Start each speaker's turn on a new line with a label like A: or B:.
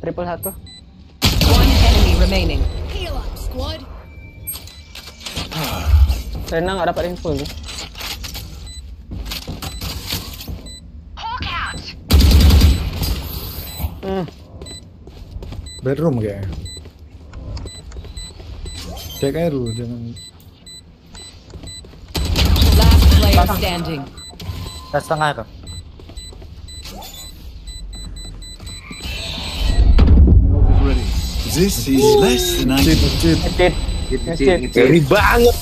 A: Triple satu.
B: One enemy remaining.
C: Heal up, squad.
A: Rena nggak dapat info nih.
D: Bedroom kayaknya. Cek aja dulu, jangan.
B: Last player standing.
E: Tes tengah itu.
F: This is less than I
D: Cheat.
A: Cheat.
G: Ngeri banget.